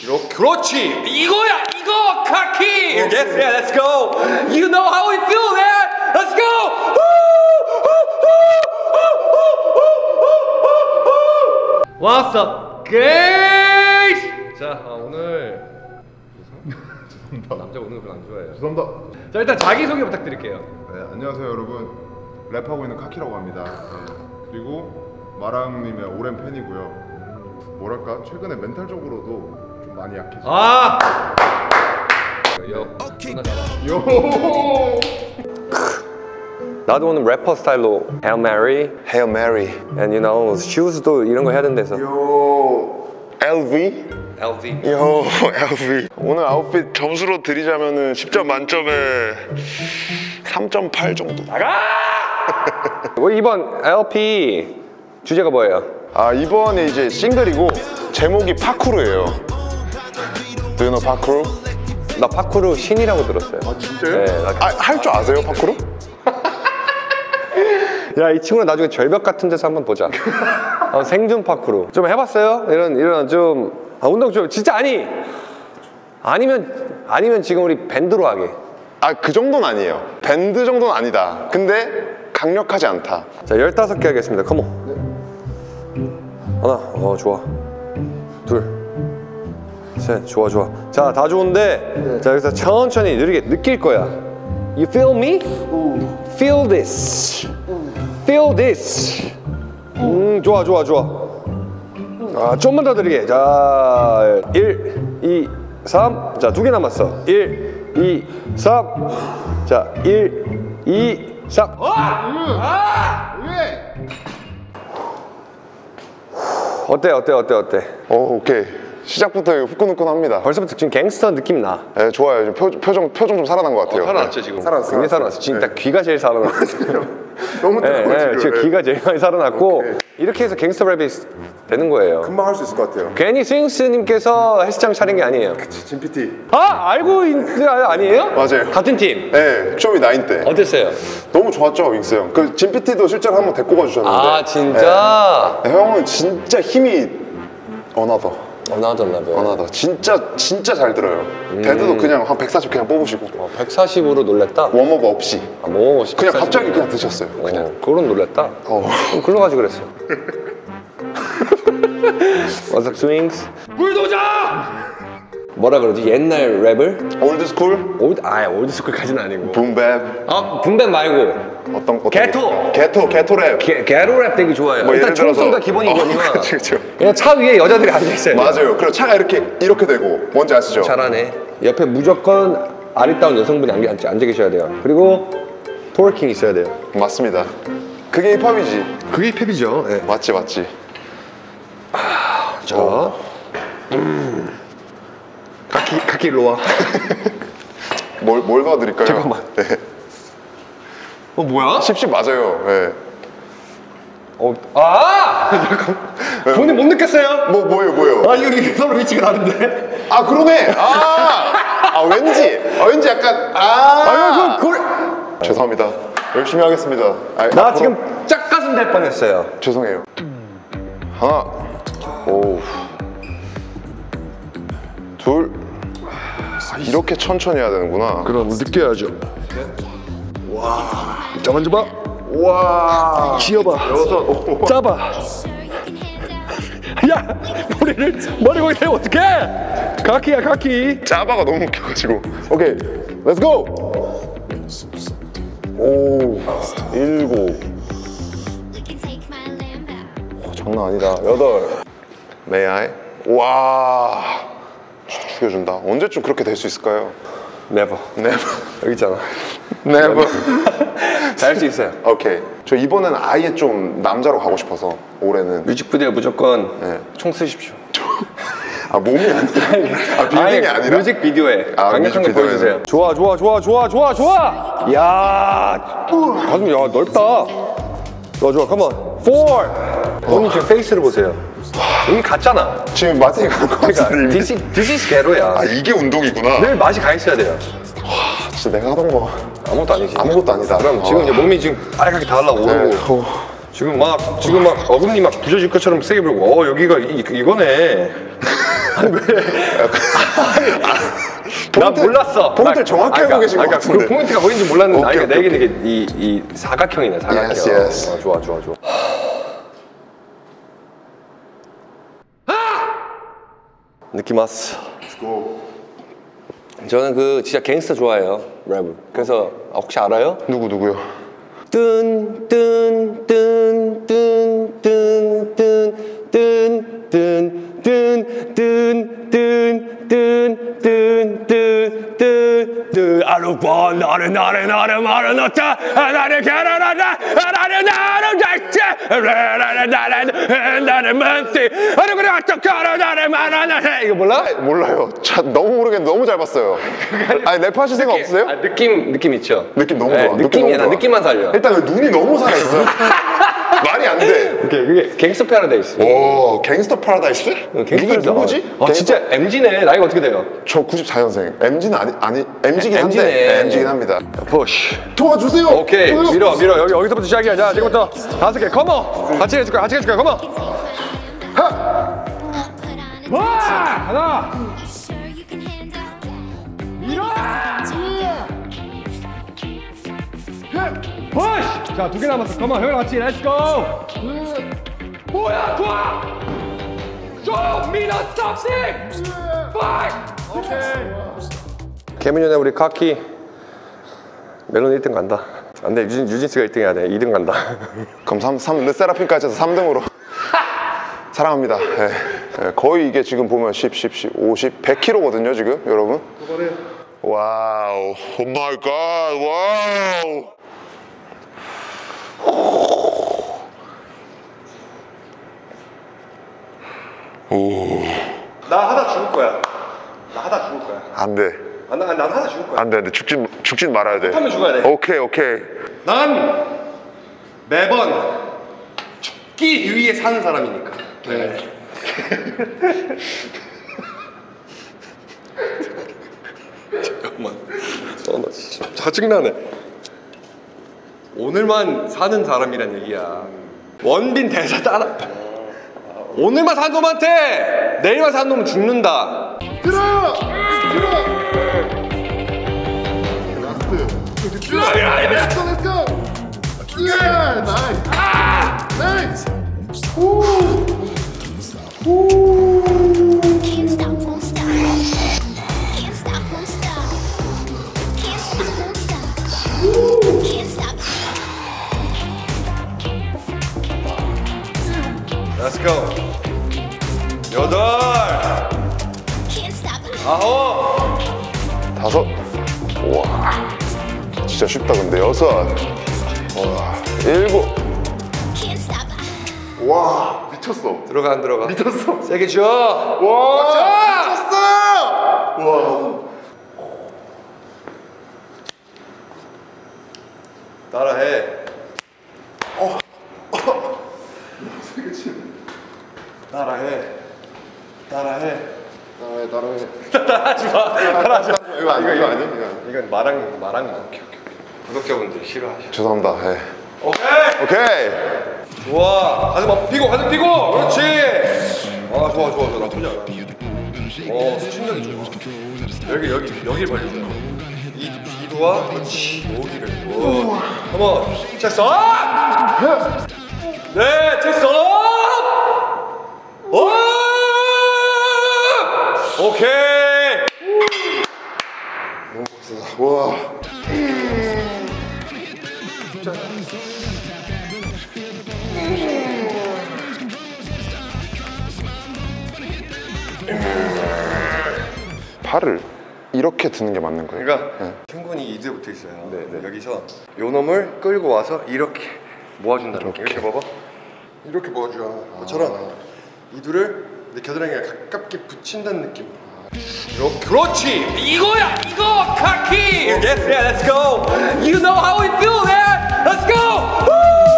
그렇지. 이거야. 이거 카키. Yes, yeah, let's go. You know how we feel, man. Let's go. What's up, guys? 자, 오늘 남자 오는 거 별로 안 좋아해요. 죄송합니다. 자, 일단 자기 소개 부탁드릴게요. 네, 안녕하세요 여러분. 랩하고 있는 카키라고 합니다. 네, 그리고 마랑님의 오랜 팬이고요. 뭐랄까 최근에 멘탈적으로도 좀 많이 약해져. 아! 요. 나도 오늘 래퍼 스타일로 Hail Mary, Hail Mary. and you know shoes도 이런 거 해야 된대서. 요 LV? LV. 요 LV. 오늘 아웃핏 점수로 드리자면은 10점 만점에 3.8 정도. 나가! 우리 이번 LP 주제가 뭐예요? 아 이번에 이제 싱글이고 제목이 파쿠르예요. Do you know 파쿠르? 나 파쿠르 신이라고 들었어요. 아 진짜요? 네, 할 줄 아세요 파쿠르? 야, 이 친구는 나중에 절벽 같은 데서 한번 보자. 생존 파쿠르 좀 해봤어요? 이런 좀 운동 좀 진짜 아니면 지금 우리 밴드로 하게. 아 그 정도는 아니에요. 밴드 정도는 아니다. 근데 강력하지 않다. 자, 15개 하겠습니다. 컴온. 하나, 좋아. 둘, 셋, 좋아. 자, 다 좋은데, 자, 여기서 천천히 느리게 느낄 거야. You feel me? Feel this. Feel this. 좋아. 아, 좀만 더 느리게. 자, 1, 2, 3. 자, 2개 남았어. 1, 2, 3. 자, 1, 2, 3. 어때? 오케이. 시작부터 후끈후끈합니다. 벌써부터 지금 갱스터 느낌 나. 네, 좋아요. 지금 표정 좀 살아난 것 같아요. 살아났죠 지금. 살아났어요. 굉장히 살아났어. 지금 딱 귀가 제일 살아났어. 너무 뜨거워 지금 귀가 제일 많이 살아났고. 오케이. 이렇게 해서 갱스터 랩이 되는 거예요. 금방 할 수 있을 것 같아요. 괜히 스윙스님께서 헬스장 차린 게 아니에요. 진 PT. 알고 있는 아니에요? 맞아요. 같은 팀. 네, 쇼미 9 때. 어땠어요? 너무 좋았죠, 윙스 형. 그 진 PT도 실제로 한번 데리고 가주셨는데. 아, 진짜? 네, 형은 진짜 힘이 어나더. 어나더. 진짜 잘 들어요. 데드도 그냥 한 140 그냥 뽑으시고 140으로 놀랬다? 워머업 없이 뭐 그냥 갑자기 그냥 드셨어요. 그냥. 그건 놀랬다. 그럼 글로 가지 그랬어. What's up, swings? 불도자! 뭐라 그러지? 옛날 랩을? 올드스쿨? 올드스쿨까지는 아니고. 붐백? 붐백 말고 어떤 게토 랩. 게로 랩 되게 좋아해요. 뭐 일단 예를 들어서- 총성도 기본이거든요. 그렇죠. 그냥 차 위에 여자들이 앉아있어요. 맞아요. 그리고 차가 이렇게 되고 뭔지 아시죠? 잘하네. 옆에 무조건 아리따운 여성분이 앉아 계셔야 돼요. 그리고 토르킹 있어야 돼요. 맞습니다. 그게 힙합이지. 그게 힙합이죠. 네. 맞지. 자, 카키 일로 와. 뭘 도와드릴까요? 잠깐만. 네. 뭐야? 10 맞아요. 네. 잠깐. 본인 못 느꼈어요? 뭐예요? 이거 서로 위치가 다른데. 아 그러네. 왠지 약간 죄송합니다. 열심히 하겠습니다. 나 지금 짝가슴 될 뻔했어요. 죄송해요. 하나, 둘. 이렇게 천천히 해야 되는구나. 그럼 느껴야죠. 자, 만져봐. 와. 쥐어봐. 짜봐. 야, 머리 거기 대면 어떡해? 카키야, 카키. 짜바가 너무 웃겨가지고. 오케이, 렛츠 고. 7. 장난 아니다. 8. May I? 와. 죽여준다. 언제쯤 그렇게 될 수 있을까요? Never. 여기 있잖아. Never. 잘 수 있어요. 오케이. 저 이번에는 아예 좀 남자로 가고 싶어서 올해는. 뮤직비디오 무조건 네. 총 쓰십시오. 몸이 아니라. 빌딩이 아니라. 뮤직비디오에 강력한 게 뮤직비디오에는. 보여주세요. 좋아. 야, 가슴 넓다. 좋아. 컴온. 4. 본인 지금 페이스를 보세요. 이미 갔잖아. 지금 마틴이 간 것 같은데. This is 게로야. 이게 운동이구나. 늘 맛이 가 있어야 돼요. 진짜 내가 하던 거 아무것도 아니지. 아무것도 아니다. 그럼 지금 이제 몸이 지금 빨갛게 다 올라오고 지금 막 어금니 막 부서질 것처럼 세게 불고 여기가 이거네. 나 몰랐어. 포인트를 정확히 알고 계신 것 같은데. 그 포인트가 보이는지 몰랐는데. 오케이, 내 얘기는 이 사각형이네, 사각형. Yes, yes. 좋아. 느낌 왔어. Let's go. 저는 그 진짜 갱스터 좋아해요, 랩을. 그래서 혹시 알아요? 누구요? 아루바 나를 넣자 나를 결혼하자 나를 잡자 나를 만지 아루 그래 어떡하라 나를 말하나 이거 몰라? 몰라요. 너무 모르겠는데 너무 잘 봤어요. 아니 랩하실 생각 없으세요? 느낌 있죠? 느낌 너무 네, 좋아. 느낌이야. 나 느낌만 살려. 일단 눈이 너무 살아있어요. 말이 안 돼. 그게 갱스터 패러다이스. 오, 갱스터 파라다이스? 누구지? 진짜 MG네. 나이가 어떻게 돼요? 저 94년생. MG는 MG긴 한데. MG네. MG긴 합니다. 푸시. 도와주세요. 오케이. 밀어. 여기서부터 시작이야. 자, 지금부터 5개. 컴온. 같이 해줄 거야. 컴온. 하나. 푸시. 자, 2개 남았어. 컴온. 형이랑 같이 렛츠고. 뭐야? 좋아. Show me the something. 개민현의 우리 카키 멜론 1등 간다. 안 돼. 유진스가 1등 해야 돼. 2등 간다. 그럼 르세라핌까지 해서 3등으로. 사랑합니다. 네. 거의 이게 지금 보면 10, 50, 100kg거든요, 지금, 여러분. 와우. 오 마이 갓. 와우. 나 하다 죽을 거야. 안 돼. 난 하다 죽을 거야. 안 돼. 죽진 말아야 돼. 하면 죽어야 돼. 오케이. 난 매번 죽기 위해 사는 사람이니까. 네. 잠깐만. 나 진짜 짜증나네. 오늘만 사는 사람이란 얘기야. 원빈 대사 따라. 오늘만 산 놈한테 내일만 산 놈은 죽는다. 들어. 라스트. Let's go. Yeah, nice. Can't stop, won't stop. Can't stop, won't stop. Can't stop, won't stop. Can't stop. Let's go. 8. Can't stop. 9. 5. 우와. 진짜 쉽다, 근데. 6. 와. 7. Can't stop. 와, 미쳤어. 들어가 안 들어가? 미쳤어. 세게 줘. 와, 미쳤어. 와. 따라해. 따라해. 따라하지 마. 이거 아니야? 이건 말한. 오케이. 구독자분들 싫어하셔. 죄송합니다. 네. 오케이. 좋아. 가슴 피고. 그렇지. 아, 좋아. 나쁘지 않아. 수침력이 좋아. 여기를 벌려줘요. 이두와 그렇지. 여기를. 한번 체스 업! 네, 체스 업! 오케이. 와. 팔을 이렇게 드는 게 맞는 거예요? 그러니까 승군이 이두에 붙어 있어요. 여기서 요 놈을 끌고 와서 이렇게 모아준다는 느낌. 이렇게 봐봐. 이렇게 모아줘야 것처럼 이두를 내 겨드랑이에 가깝게 붙인다는 느낌. 그렇지. 이거야. 이거 카키. Yes, yeah, let's go. You know how we feel, man. Let's go.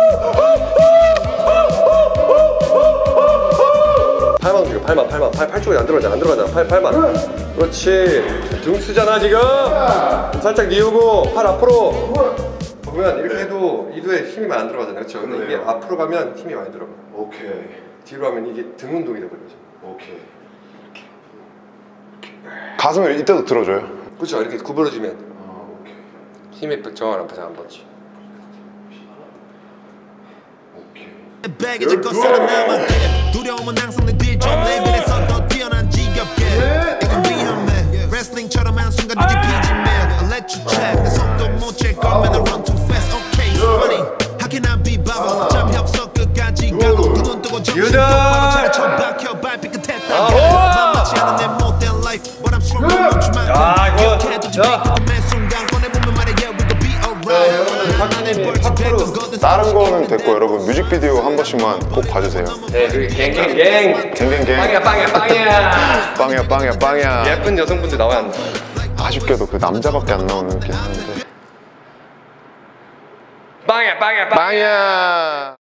팔만 움직여. 팔 쪽에 안 들어가잖아. 팔만. 그렇지. 등 쓰잖아 지금. 살짝 뉘우고 팔 앞으로. 보면 이렇게 해도 이두에 힘이 많이 안 들어가잖아요. 그렇죠? 근데 이게 앞으로 가면 힘이 많이 들어가. 오케이. 뒤로 하면 이게 등 운동이 돼버리죠. 오케이. 가슴을 이때도 들어줘요. 그렇죠. 이렇게 구부러지면 힘의 정확한 파장 한 번씩. 백이 짓고 살아남았게 두려움은 항상 내 뒤점내 그래서 더 뛰어난 지겹게 이건 위험해 레슬링처럼 한 순간 뒤집히지 man I'll let you check 내 속도 못 잴 거면 I run too fast okay it's funny How can I be 바보 어차피 없어 끝까지 가고 두 눈 뜨고 정신 똑바로 차려 처박혀 발빛 끝에 딱 만만치 않은 내 못된 life But I'm strong 멈추만 기억해두지 매 순간 꺼내보면 말해 yeah we gon' be alright 다른 거는 됐고 여러분 뮤직비디오 한 번씩만 꼭 봐주세요. 네, 그리고 갱갱갱. 갱갱갱. 빵이야. 빵이야. 예쁜 여성분들 나와야 한다. 아쉽게도 그 남자밖에 안 나오는 게 하는데. 빵이야. 빵이야.